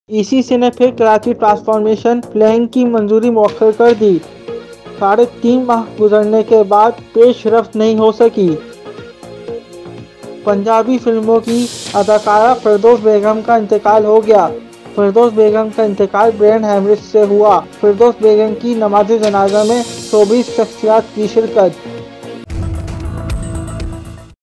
ECC ने फिर Karachi transformation plan की मंजूरी मौखर कर दी। 3.5 माह गुजरने के बाद पेशरफ्त नहीं हो सकी। पंजाबी फिल्मों की अदाकारा फिरदौस बेगम का इंतकाल हो गया। फिरदौस बेगम का इंतकाल ब्रेन हेमरेज से हुआ। फिरदौस बेगम की नमाज जनाजा में 24 शख्सियात की शिरकत।